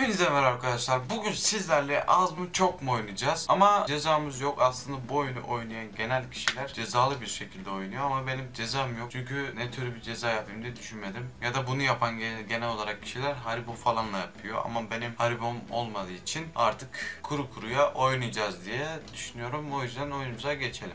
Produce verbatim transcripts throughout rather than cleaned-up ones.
Hepinize merhaba arkadaşlar. Bugün sizlerle az mı çok mu oynayacağız? Ama cezamız yok. Aslında bu oyunu oynayan genel kişiler cezalı bir şekilde oynuyor ama benim cezam yok. Çünkü ne tür bir ceza yapayım diye düşünmedim. Ya da bunu yapan genel olarak kişiler Haribo falanla yapıyor. Ama benim Haribo'm olmadığı için artık kuru kuruya oynayacağız diye düşünüyorum. O yüzden oyunumuza geçelim.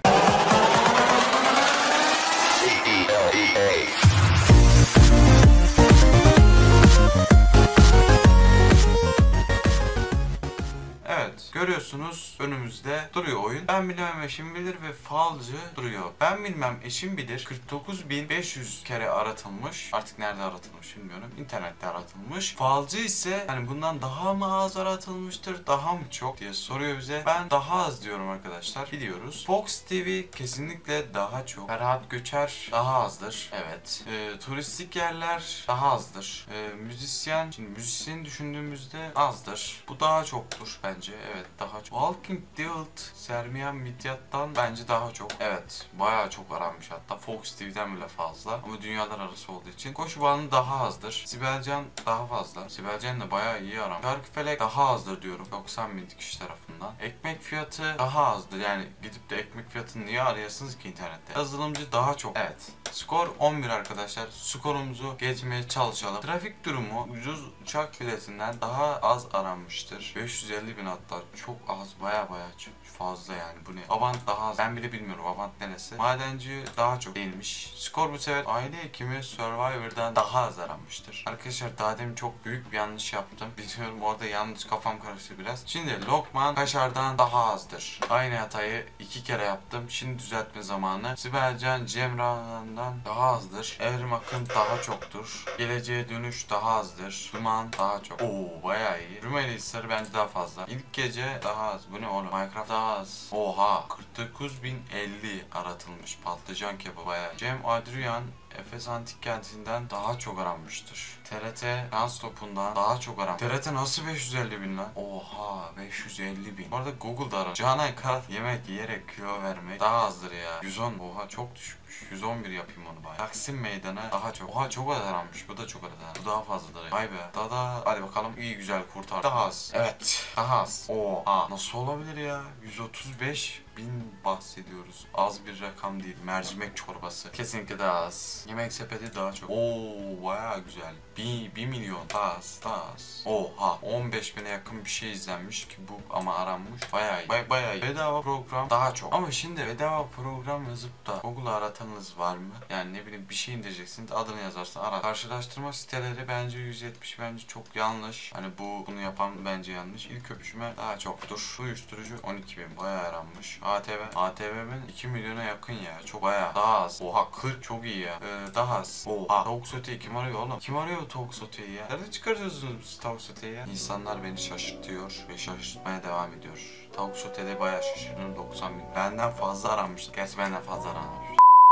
Evet, görüyorsunuz önümüzde duruyor oyun. Ben bilmem eşim bilir ve falcı duruyor. Ben bilmem eşim bilir kırk dokuz bin beş yüz kere aratılmış. Artık nerede aratılmış bilmiyorum. İnternette aratılmış. Falcı ise hani bundan daha mı az aratılmıştır, daha mı çok diye soruyor bize. Ben daha az diyorum arkadaşlar. Biliyoruz. Fox T V kesinlikle daha çok. Ferhat Göçer daha azdır. Evet. Ee, turistik yerler daha azdır. Ee, müzisyen, şimdi müzisyen düşündüğümüzde azdır. Bu daha çoktur bence. Evet, daha çok. Walking Dead Sermiyan Midyat'tan bence daha çok. Evet, bayağı çok aranmış hatta. Fox T V'den bile fazla. Ama dünyalar arası olduğu için. Koşu bandı daha azdır. Sibelcan daha fazla. Sibelcan da bayağı iyi aram. Çarkıfelek daha azdır diyorum. doksan bin kişi tarafından. Ekmek fiyatı daha azdır. Yani gidip de ekmek fiyatını niye arayasınız ki internette? Yazılımcı daha çok. Evet. Skor on bir arkadaşlar. Skorumuzu geçmeye çalışalım. Trafik durumu ucuz uçak biletinden daha az aranmıştır. beş yüz elli bin hatta, çok az, baya baya fazla yani. Bu ne? Avant daha az. Ben bile bilmiyorum Avant neresi. Madenci daha çok değilmiş. Skor bu sefer aile hekimi Survivor'dan daha az aranmıştır. Arkadaşlar daha demin çok büyük bir yanlış yaptım. Biliyorum, orada yanlış, kafam karıştı biraz. Şimdi Lokman Kaşar'dan daha azdır. Aynı hatayı iki kere yaptım. Şimdi düzeltme zamanı. Sibelcan Cemra'dan daha azdır. Evrim Akın daha çoktur. Geleceğe Dönüş daha azdır. Duman daha çok. Oo, bayağı iyi. Rumeli Hisarı bence daha fazla. İlk Gece daha az. Bu ne oğlum? Minecraft daha az. Oha. kırk dokuz bin elli aratılmış. Patlıcan kebabı bayağı. Cem Adrian Efes Antik Kenti'nden daha çok aranmıştır. T R T Dans Topu'ndan daha çok aranmış. T R T nasıl beş yüz elli bin lan? Oha, beş yüz elli bin. Bu arada Google'da aran. Canan Karat yemek yiyerek kilo vermek daha azdır ya. yüz on. Oha, çok düşmüş. yüz on bir yapayım onu bari. Taksim Meydanı daha çok. Oha, çok az aranmış. Bu da çok az aranmış. Bu daha fazladır. Vay be. Daha da hadi bakalım, iyi güzel kurtar. Daha az. Evet. Daha az. Oha. Nasıl olabilir ya? yüz otuz beş bin bahsediyoruz. Az bir rakam değil. Mercimek çorbası. Kesinlikle daha az. Yemek sepeti daha çok. Oo, bayağı güzel. Bir, bir milyon. Daha az. Daha az. Oha. on beş bine yakın bir şey izlenmiş ki bu ama aranmış. Bayağı iyi. Bay, bayağı iyi. Bedava program daha çok. Ama şimdi bedava program yazıp da Google'a aratanınız var mı? Yani ne bileyim, bir şey indireceksiniz. Adını yazarsın. Ara. Karşılaştırma siteleri bence yüz yetmiş, bence çok yanlış. Hani bu bunu yapan bence yanlış. İlk öpüşme daha çoktur. Uyuşturucu on iki bin. Bayağı aranmış. A T V. A T V'nin iki milyona yakın ya. Çok bayağı. Daha az. Oha, kırk çok iyi ya. Ee, daha az. Oha. Tavuk soteyi kim arıyor oğlum? Kim arıyor bu tavuk soteyi ya? Nerede çıkartıyorsunuz tavuk soteyi ya? İnsanlar beni şaşırtıyor ve şaşırtmaya devam ediyor. Tavuk sotede bayağı şaşırdım. doksan bin. Benden fazla aranmıştı. Gerçi benden fazla aranmış.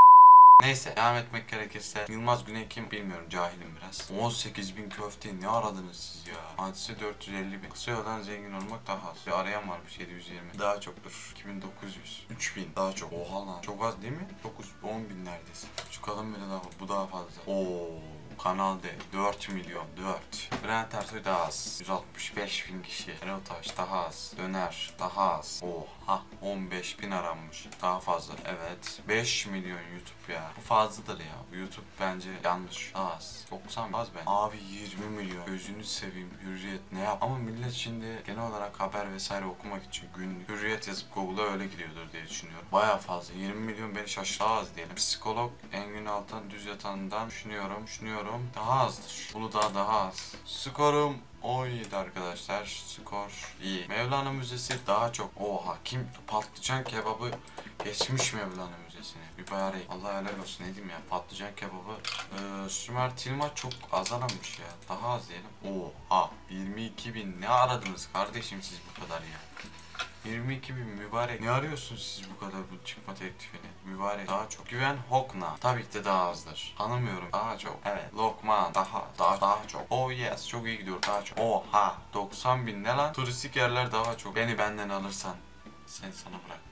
Neyse, devam etmek gerekirse Yılmaz Güney kim bilmiyorum, cahilim biraz. on sekiz bin köfte ne aradınız siz ya? Hadise dört yüz elli bin. Kısa yoldan zengin olmak daha az. Bir arayan varmış yedi yüz yirmi. Daha çoktur. iki bin dokuz yüz. üç bin. Daha çok. Oha lan. Çok az değil mi? dokuz, on bin neredeyse. Şu kalın bile daha, bu daha fazla. Oo. Kanal D dört milyon. dört. Bülent Ersoy daha az. yüz altmış beş bin kişi. Erol Taş daha az. Döner daha az. Oha. on beş bin aranmış. Daha fazla. Evet. beş milyon YouTube ya. Bu fazladır ya. Bu YouTube bence yanlış. Daha az. doksan az ben. Abi yirmi milyon. Gözünü seveyim. Hürriyet ne yap? Ama millet şimdi genel olarak haber vesaire okumak için günlük Hürriyet yazıp Google'a öyle giriyordur diye düşünüyorum. Baya fazla. yirmi milyon beni şaşırttı. Daha az diyelim. Psikolog Engin Altan Düz Yatan'dan düşünüyorum. Düşünüyorum. Daha azdır. Bunu daha daha az. Skorum on yedi arkadaşlar. Skor iyi. Mevlana Müzesi daha çok. Oha, kim patlıcan kebabı geçmiş Mevlana Müzesi'ne. Bir bayarayı. Allah helal olsun, ne diyeyim ya. Patlıcan kebabı. Ee, Sümer Tilma çok azalamış ya. Daha az diyelim. Oha, yirmi iki bin. Ne aradınız kardeşim siz bu kadar ya? yirmi iki bin mübarek. Ne arıyorsunuz siz bu kadar bu çıkma teklifini? Mübarek daha çok. Güven Hokna tabii ki de daha azdır. Tanımıyorum. Daha çok. Evet. Lokman daha daha daha çok. Oh yes, çok iyi gidiyor, daha çok. Oha, doksan bin ne lan? Turistik yerler daha çok. Beni benden alırsan seni sana bırakmam.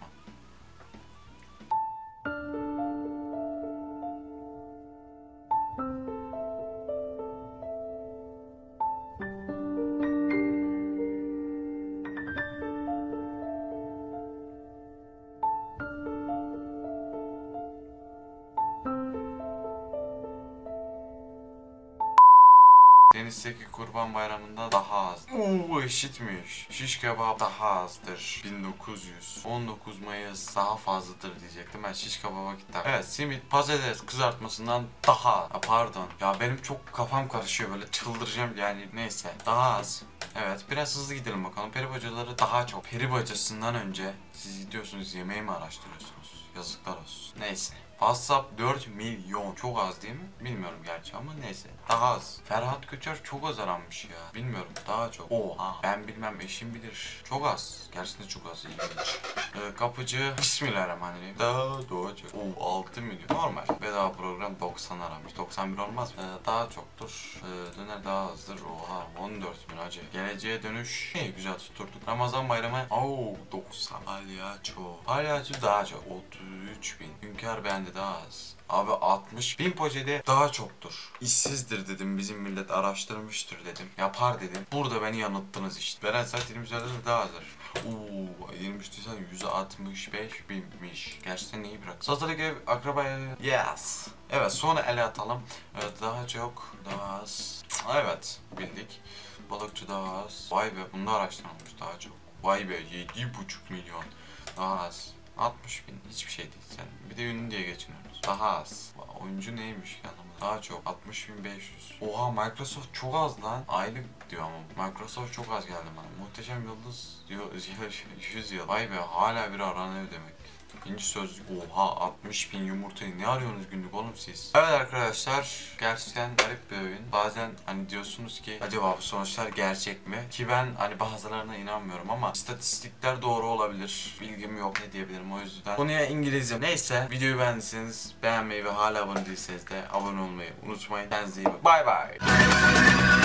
Paris'teki Kurban Bayramı'nda daha az. Uuu eşitmiş. Şiş kebap daha azdır. bin dokuz yüz. on dokuz Mayıs daha fazladır diyecektim. Ben şiş kebaba gittim. Evet, simit patates kızartmasından daha az. Ya pardon. Ya benim çok kafam karışıyor, böyle çıldıracağım yani, neyse. Daha az. Evet, biraz hızlı gidelim bakalım. Peri bacaları daha çok. Peri bacasından önce siz gidiyorsunuz, yemeği mi araştırıyorsunuz? Yazıklar olsun. Neyse. WhatsApp dört milyon. Çok az değil mi? Bilmiyorum gerçi ama neyse. Daha az. Ferhat Göçer çok az aranmış ya. Bilmiyorum. Daha çok. Oha. Ben bilmem, eşim bilir. Çok az. Gerçekten çok az. İlginç. Ee, kapıcı. Bismillahirrahmanirrahim. Daha doğacak. Oo, altı milyon. Normal. Bedava program doksan aramış. doksan bir olmaz mı? Ee, daha çoktur. Ee, döner daha azdır. Oha. on dört bin acı. Geleceğe dönüş. İyi, güzel tutturduk. Ramazan bayramı. Oo, doksan. Palyaço. Palyaço daha çok. otuz üç bin. Hünkar bende daha az. Abi altmış bin poşete daha çoktur. İşsizdir dedim, bizim millet araştırmıştır dedim. Yapar dedim. Burada beni yanılttınız işte. Veren saat yirmi üzerinde daha azdır. Uuu yirmi üç Nisan yüz altmış beş binmiş. Gerçekten iyi bırak. Satılık ev akrabaya. Yes. Evet, sonra ele atalım. Evet, daha çok. Daha az. Evet, bildik. Balıkçı daha az. Vay be, bunu da araştırılmış daha çok. Vay be, yedi buçuk milyon. Daha az. altmış bin hiçbir şey değil sen. Bir de ünlü diye geçiniyoruz. Daha az. Oyuncu neymiş ki anlamadım. Daha çok. altmış bin beş yüz. Oha, Microsoft çok az lan. Aylık diyor ama. Microsoft çok az geldi bana. Muhteşem Yıldız diyor. yüz yıl. Vay be, hala bir aranıyor demek. İkinci sözlük. Oha, altmış bin yumurtayı ne arıyorsunuz günlük oğlum siz? Evet arkadaşlar, gerçekten garip bir oyun. Bazen hani diyorsunuz ki acaba bu sonuçlar gerçek mi? Ki ben hani bazılarına inanmıyorum ama istatistikler doğru olabilir. Bilgim yok, ne diyebilirim, o yüzden. Konuya İngilizce. Neyse, videoyu beğendiyseniz beğenmeyi ve hala abone değilseniz de abone olmayı unutmayın. Kendinize iyi bakın. Bye bye.